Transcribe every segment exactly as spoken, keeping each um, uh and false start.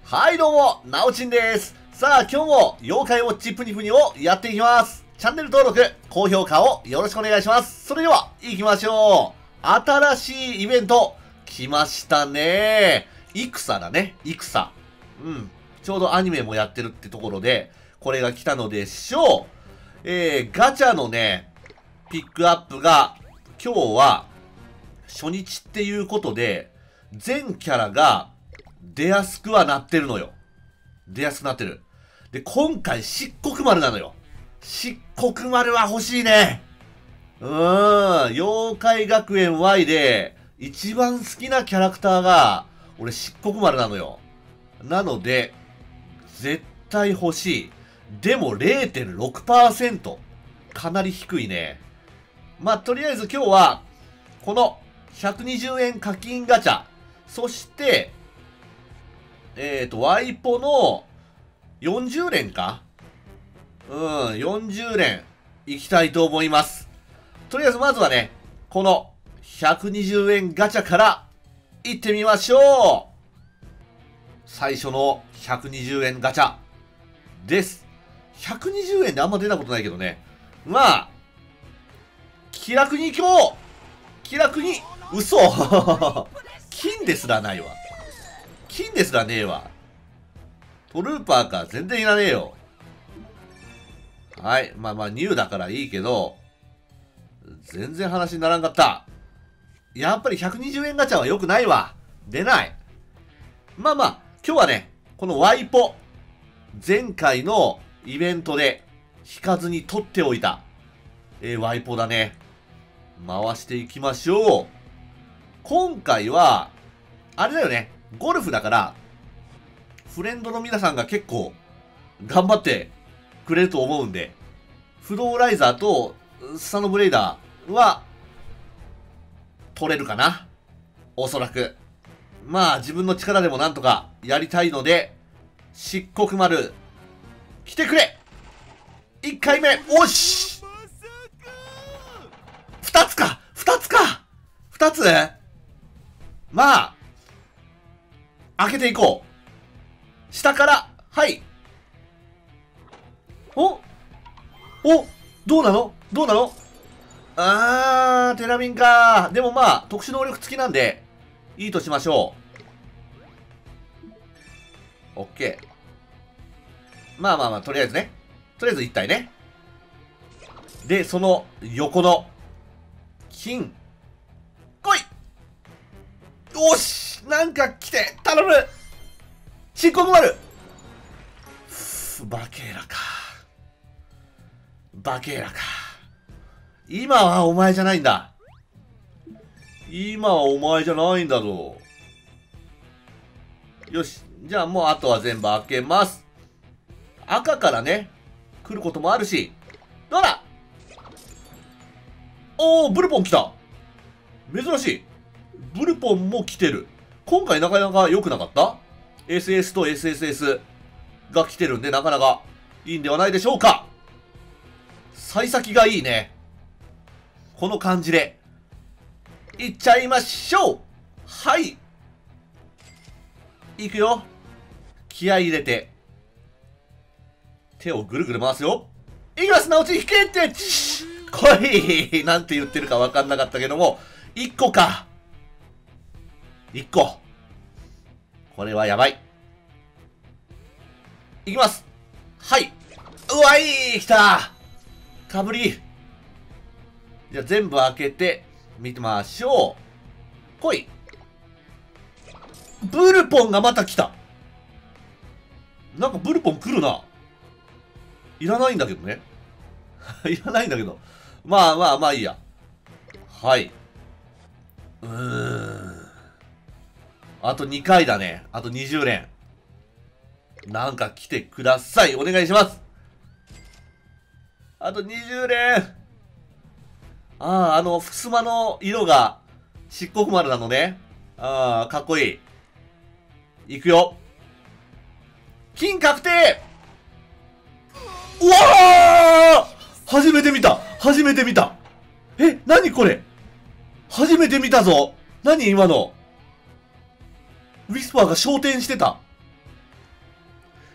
はいどうも、なおちんです。さあ、今日も妖怪ウォッチプニプニをやっていきます。チャンネル登録、高評価をよろしくお願いします。それでは、行きましょう。新しいイベント、来ましたね。戦だね、戦。うん。ちょうどアニメもやってるってところで、これが来たのでしょう。えー、ガチャのね、ピックアップが、今日は、初日っていうことで、全キャラが、出やすくはなってるのよ。出やすくなってる。で、今回、漆黒丸なのよ。漆黒丸は欲しいね。うーん。妖怪学園 ワイ で、一番好きなキャラクターが、俺、漆黒丸なのよ。なので、絶対欲しい。でも れいてんろくパーセント。かなり低いね。まあ、とりあえず今日は、このひゃくにじゅうえん課金ガチャ、そして、えっと、ワイポのよんじゅうれんかうん、よんじゅうれんいきたいと思います。とりあえずまずはね、このひゃくにじゅうえんガチャから行ってみましょう。最初のひゃくにじゅうえんガチャです。ひゃくにじゅうえんであんま出たことないけどね。まあ、気楽に行こう気楽に嘘金ですらないわ。金ですらねえわ。トルーパーか。全然いらねえよ。はい。まあまあ、ニューだからいいけど、全然話にならんかった。やっぱりひゃくにじゅうえんガチャは良くないわ。出ない。まあまあ、今日はね、このワイポ、前回のイベントで引かずに取っておいた、えー、ワイポだね。回していきましょう。今回は、あれだよね。ゴルフだから、フレンドの皆さんが結構頑張ってくれると思うんで、フローライザーとスタノブレイダーは取れるかなおそらく。まあ自分の力でもなんとかやりたいので、漆黒丸、来てくれ !いっ 回目、おし二つか二つか二つまあ、開けていこう。下から、はい。おおどうなのどうなのあー、テラミンかー。でもまあ、特殊能力付きなんで、いいとしましょう。オッケー。まあまあまあ、とりあえずね。とりあえず一体ね。で、その横の、金。来いよしなんか来て頼む漆黒丸バケーラか。バケーラか。今はお前じゃないんだ。今はお前じゃないんだぞ。よし。じゃあもうあとは全部開けます。赤からね、来ることもあるし。どうだおー、ブルポン来た。珍しい。ブルポンも来てる。今回なかなか良くなかった ?エスエス と エスエスエス が来てるんでなかなかいいんではないでしょうか。幸先がいいね。この感じで。いっちゃいましょうはい。いくよ。気合い入れて。手をぐるぐる回すよ。いきますなおち引けって来いなんて言ってるか分かんなかったけども、いっこか。いっこ。これはやばい。いきます。はい。うわい来たかぶり。じゃあ全部開けて、見てみましょう。来い。ブルポンがまた来た。なんかブルポン来るな。いらないんだけどね。いらないんだけど。まあまあまあいいや。はい。うーん。あとにかいだね。あとにじゅうれん。なんか来てください。お願いします。あとにじゅうれん。ああ、あの、ふすまの色が漆黒丸なのね。ああ、かっこいい。いくよ。金確定うわー初めて見た初めて見たえ、なにこれ初めて見たぞ何今のウィスパーが昇天してた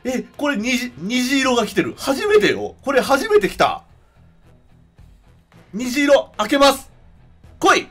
え、これ虹、虹色が来てる。初めてよ。これ初めて来た。虹色、開けます。来い。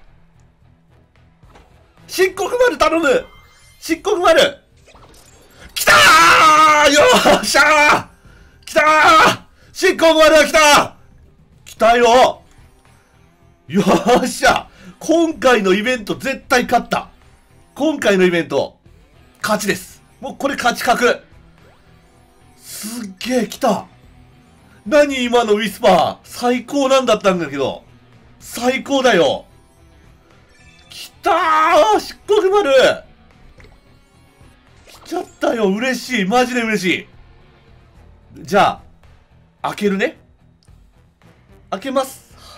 漆黒丸頼む。漆黒丸。来たー、よーっしゃー、来たー、漆黒丸が来た。来たよ。よっしゃ。今回のイベント絶対勝った。今回のイベント、勝ちです。もうこれ勝ち確。すっげえ来た。何今のウィスパー。最高なんだったんだけど。最高だよ。来たー、漆黒丸。来ちゃったよ。嬉しい。マジで嬉しい。じゃあ、開けるね。開けます。はい。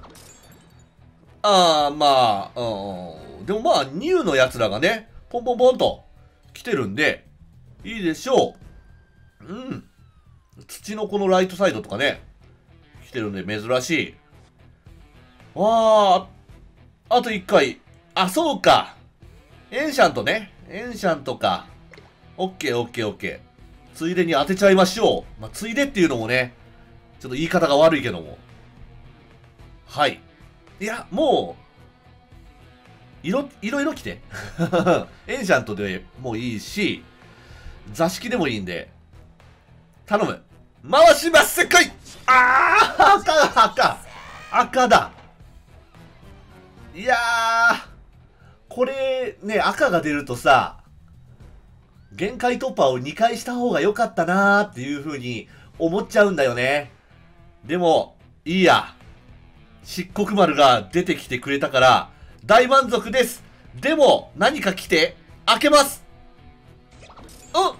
あー、まあ、うん。でもまあ、ニューのやつらがね、ポンポンポンと来てるんで、いいでしょう。うん。土のこのライトサイドとかね、来てるんで珍しい。わあ、あといっかい。あ、そうか。エンシャントね。エンシャントか。オッケーオッケーオッケー。ついでに当てちゃいましょう。まあ、ついでっていうのもね、ちょっと言い方が悪いけども。はい。いや、もう、いろ、いろいろ来て。エンシャントでもいいし、座敷でもいいんで、頼む。回します、せっかい。あー、赤だ、赤。赤だ。いやー、これね、赤が出るとさ、限界突破をにかいした方が良かったなーっていう風に思っちゃうんだよね。でも、いいや。漆黒丸が出てきてくれたから、大満足です。でも、何か来て、開けます。うん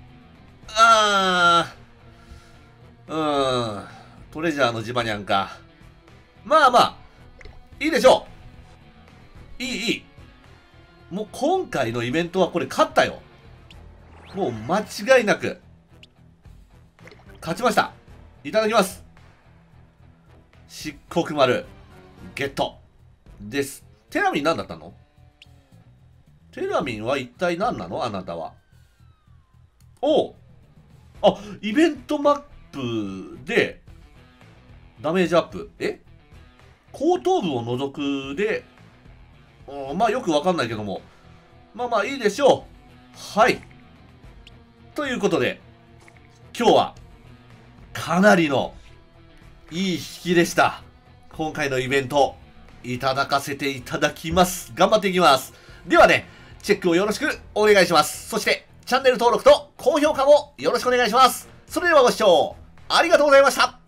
あー、うーん。トレジャーのジバニャンか。まあまあ、いいでしょう。いい、いい。もう今回のイベントはこれ勝ったよ。もう間違いなく。勝ちました。いただきます。漆黒丸、ゲット。です。テラミン何だったの？テラミンは一体何なのあなたは。おう。あ、イベントマップで、ダメージアップ。え？後頭部を除くで、まあよくわかんないけども。まあまあいいでしょう。はい。ということで、今日は、かなりの、いい引きでした。今回のイベント、いただかせていただきます。頑張っていきます。ではね、チェックをよろしくお願いします。そして、チャンネル登録と高評価もよろしくお願いします。それではご視聴ありがとうございました。